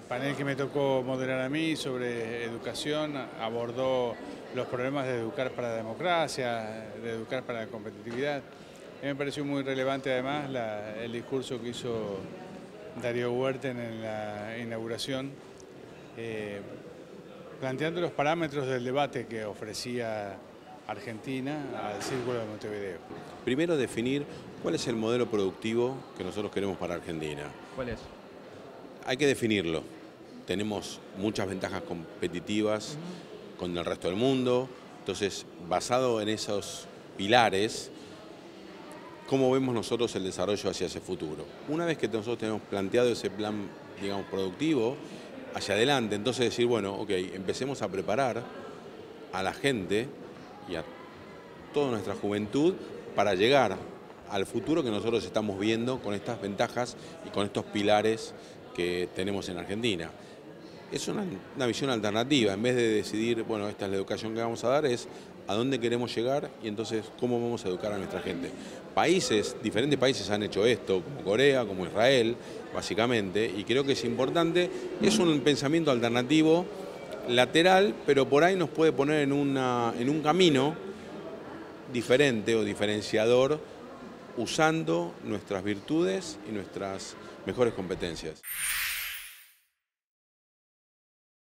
panel que me tocó moderar a mí sobre educación abordó los problemas de educar para la democracia, de educar para la competitividad. A mí me pareció muy relevante además el discurso que hizo Darío Huerten en la inauguración, planteando los parámetros del debate que ofrecía Argentina al Círculo de Montevideo. Primero, definir cuál es el modelo productivo que nosotros queremos para Argentina. ¿Cuál es? Hay que definirlo. Tenemos muchas ventajas competitivas con el resto del mundo. Entonces, basado en esos pilares, ¿cómo vemos nosotros el desarrollo hacia ese futuro? Una vez que nosotros tenemos planteado ese plan, digamos, productivo, hacia adelante, entonces decir, bueno, ok, empecemos a preparar a la gente y a toda nuestra juventud para llegar al futuro que nosotros estamos viendo con estas ventajas y con estos pilares que tenemos en Argentina. Es una visión alternativa, en vez de decidir, bueno, esta es la educación que vamos a dar, es a dónde queremos llegar y entonces cómo vamos a educar a nuestra gente. Diferentes países han hecho esto, como Corea, como Israel, básicamente, y creo que es importante, es un pensamiento alternativo, lateral, pero por ahí nos puede poner en un camino diferente o diferenciador, usando nuestras virtudes y nuestras mejores competencias.